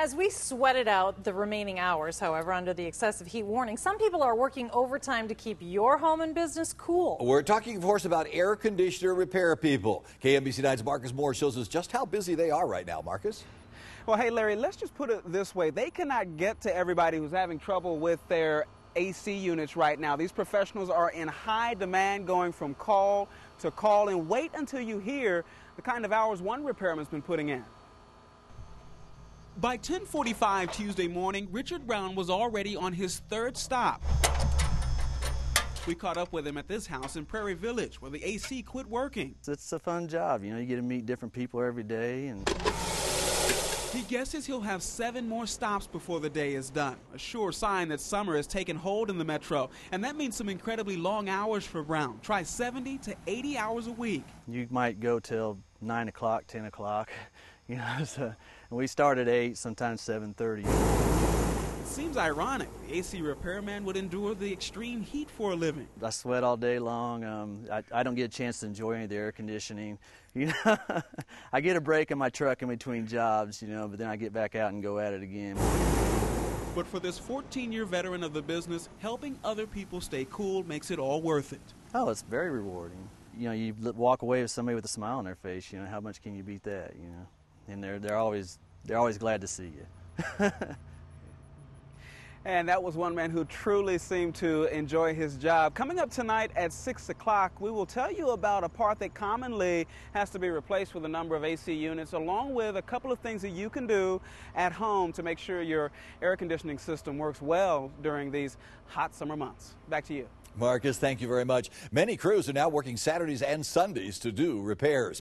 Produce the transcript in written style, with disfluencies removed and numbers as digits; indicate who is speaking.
Speaker 1: As we sweated out the remaining hours, however, under the excessive heat warning, some people are working overtime to keep your home and business cool.
Speaker 2: We're talking, of course, about air conditioner repair people. KMBC 9's Marcus Moore shows us just how busy they are right now. Marcus?
Speaker 3: Well, hey, Larry, let's just put it this way. They cannot get to everybody who's having trouble with their AC units right now. These professionals are in high demand, going from call to call, and wait until you hear the kind of hours one repairman's been putting in. By 10:45 Tuesday morning, Richard Brown was already on his third stop. We caught up with him at this house in Prairie Village, where the AC quit working.
Speaker 4: It's a fun job, you know, you get to meet different people every day. And
Speaker 3: he guesses he'll have 7 more stops before the day is done, a sure sign that summer has taken hold in the metro, and that means some incredibly long hours for Brown. Try 70 to 80 hours a week.
Speaker 4: You might go till 9 o'clock, 10 o'clock, you know, so, and we start at 8, sometimes 7:30.
Speaker 3: It seems ironic. The AC repairman would endure the extreme heat for a living.
Speaker 4: I sweat all day long. I don't get a chance to enjoy any of the air conditioning. You know, I get a break in my truck in between jobs, you know, but then I get back out and go at it again.
Speaker 3: But for this 14-year veteran of the business, helping other people stay cool makes it all worth it.
Speaker 4: Oh, it's very rewarding. You know, you walk away with somebody with a smile on their face. You know, how much can you beat that? You know, and they're always glad to see you.
Speaker 3: And that was one man who truly seemed to enjoy his job. Coming up tonight at 6 o'clock, we will tell you about a part that commonly has to be replaced with a number of AC units, along with a couple of things that you can do at home to make sure your air conditioning system works well during these hot summer months. Back to you.
Speaker 2: Marcus, thank you very much. Many crews are now working Saturdays and Sundays to do repairs.